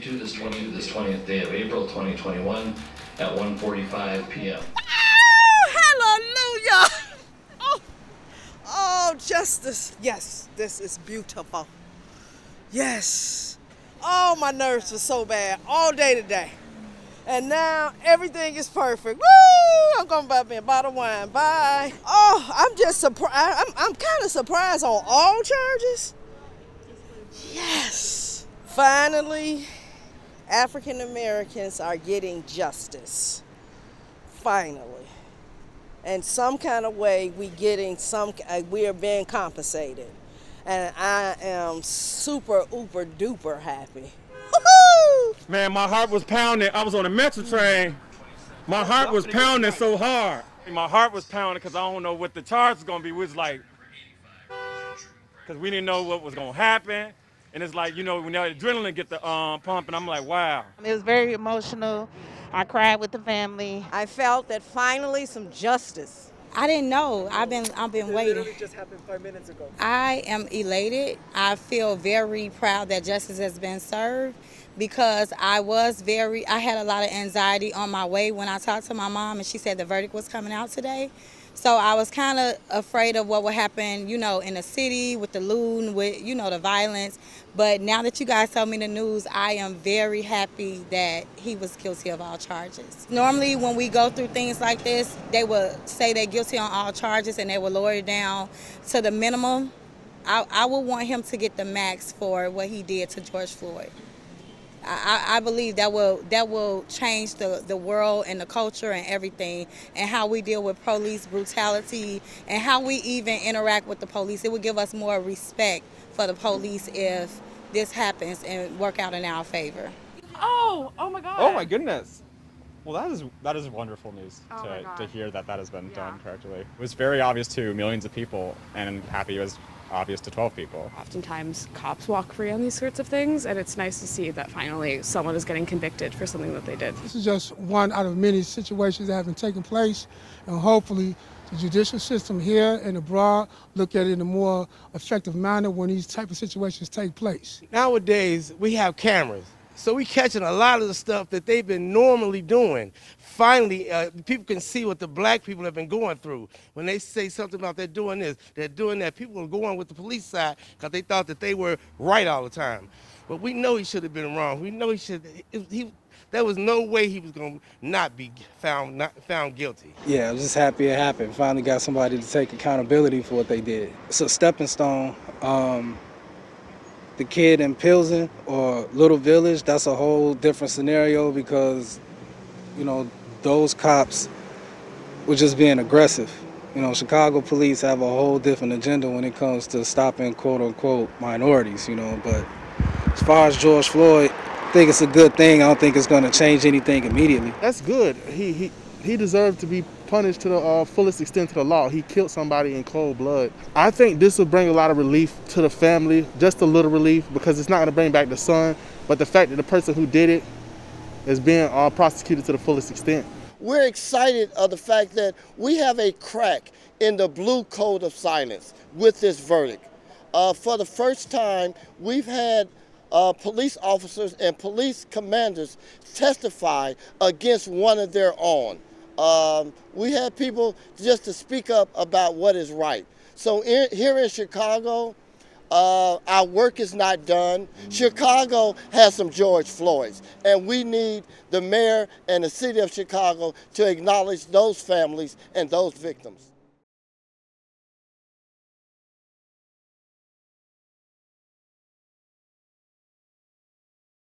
to this 20th day of April 2021 at 1:45 p.m. Hallelujah! Oh, justice. Yes, this is beautiful. Yes. Oh, my nerves were so bad all day today. And now everything is perfect. Woo! I'm going to buy me a bottle of wine. Bye. Oh, I'm just surprised. I'm kind of surprised on all charges. Yes. Finally, African Americans are getting justice. Finally. In some kind of way, we are being compensated. And I am super, uber, duper happy. Woo-hoo! Man, my heart was pounding. I was on the Metro train. My heart was pounding so hard. My heart was pounding because I don't know what the charge is going to be. We was like, because we didn't know what was going to happen. And it's like, you know, when the adrenaline get the pump, and I'm like, wow. It was very emotional. I cried with the family. I felt that finally some justice. I didn't know. I've been waiting. It literally just happened 5 minutes ago. I am elated. I feel very proud that justice has been served because I had a lot of anxiety on my way when I talked to my mom and she said the verdict was coming out today. So I was kind of afraid of what would happen, you know, in the city with the looting, with, you know, the violence. But now that you guys told me the news, I am very happy that he was guilty of all charges. Normally when we go through things like this, they would say they're guilty on all charges and they would lower it down to the minimum. I would want him to get the max for what he did to George Floyd. I believe that will change the world and the culture and everything, and how we deal with police brutality and how we even interact with the police. It would give us more respect for the police if this happens and work out in our favor. Oh my God. Oh my goodness. Well, that is wonderful news to hear that has been done correctly. It was very obvious to millions of people, and I'm happy it was obvious to 12 people. Oftentimes cops walk free on these sorts of things, and it's nice to see that finally someone is getting convicted for something that they did. This is just one out of many situations that have been taking place, and hopefully the judicial system here and abroad look at it in a more effective manner when these type of situations take place. Nowadays, we have cameras. So we catching a lot of the stuff that they've been normally doing. Finally, people can see what the black people have been going through. When they say something about they're doing this, they're doing that, people are going with the police side because they thought that they were right all the time. But we know he should have been wrong. We know there was no way he was going to not be found guilty. Yeah, I'm just happy it happened. Finally got somebody to take accountability for what they did. It's a stepping stone. The kid in Pilsen or Little Village, that's a whole different scenario because, you know, those cops were just being aggressive. You know, Chicago police have a whole different agenda when it comes to stopping quote-unquote minorities, you know. But as far as George Floyd, I think it's a good thing. I don't think it's going to change anything immediately. That's good. He deserves to be punished to the fullest extent to the law. He killed somebody in cold blood. I think this will bring a lot of relief to the family, just a little relief, because it's not going to bring back the son, but the fact that the person who did it is being prosecuted to the fullest extent. We're excited of the fact that we have a crack in the blue code of silence with this verdict. For the first time, we've had police officers and police commanders testify against one of their own. We had people just to speak up about what is right. So here in Chicago, our work is not done. Chicago has some George Floyds, and we need the mayor and the city of Chicago to acknowledge those families and those victims.